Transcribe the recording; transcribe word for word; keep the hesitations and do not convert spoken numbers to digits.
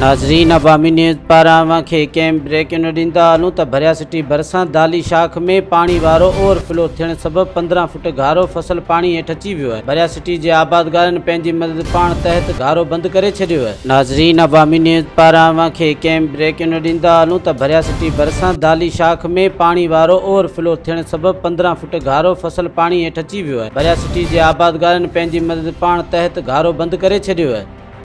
नाज़रीन, अवामी न्यूज़ पारां खे कंहिं ब्रेकिंग ॾींदा हलूं त भरिया सिटी भरिसां दाली शाख में पाणी वारो ओवरफ्लो थियण सबबि पंद्रहं फुट घारो फसल पाणी हेठि अची वियो आहे। भरिया सिटी जे आबादगारनि पंहिंजी मदद पाण तहत घारो बंदि करे छॾियो आहे। नाज़रीन, अवामी न्यूज़ पारां खे कंहिं ब्रेकिंग ॾींदा हलूं त भरिया सिटी भरिसां दाली शाख में पाणी वारो ओवरफ्लो थियण सबबि पंद्रहं फुट घारो फसल पाणी हेठि अची वियो आहे। भरिया सिटी जे आबादगारनि पंहिंजी मदद पाण तहत घारो बंदि करे छॾियो आहे।